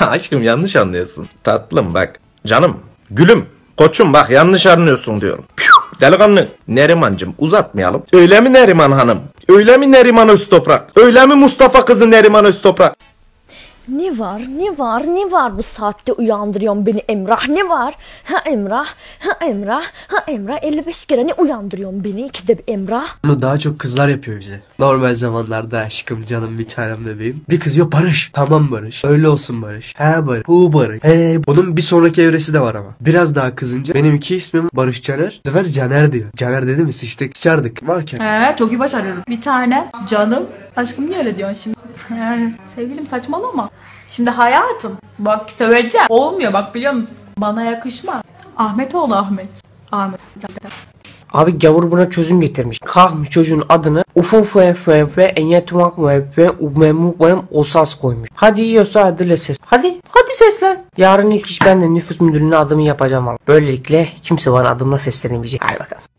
Aşkım yanlış anlıyorsun. Tatlım bak. Canım. Gülüm. Koçum bak yanlış anlıyorsun diyorum. Delikanlı. Nerimancım uzatmayalım. Öyle mi Neriman Hanım? Öyle mi Neriman Öztoprak? Öyle mi Mustafa kızı Neriman Öztoprak? Ne var bu saatte uyandırıyorsun beni Emrah, ne var? Ha Emrah, ha Emrah, ha Emrah, 55 kere ne uyandırıyorsun beni, ikide bir Emrah. Bunu daha çok kızlar yapıyor bize. Normal zamanlarda aşkım, canım, bir tanem, bebeğim. Bir kız yok, Barış. Tamam Barış. Öyle olsun Barış. He Barış. Bu Barış. He. Bunun bir sonraki evresi de var ama. Biraz daha kızınca benim iki ismim Barış Caner. Bu sefer Caner diyor. Caner dedi mi sıçardık. Varken. Çok iyi başarıyorum. Bir tane canım. Aşkım niye öyle diyorsun şimdi? Yani sevgilim saçmalama. Şimdi hayatım. Bak söyleyeceğim. Olmuyor bak, biliyor musun? Bana yakışma. Ahmetoğlu Ahmet. Ahmet. Abi gavur buna çözüm getirmiş. Kalkmış çocuğun adını ufufuefuefe enyetumakfuefe umemukvem osas koymuş. Hadi yiyorsa adıyla ses. Hadi seslen. Yarın ilk iş ben de nüfus müdürlüğüne adımı yapacağım abi. Böylelikle kimse bana adımla seslenemeyecek. Hadi bakalım.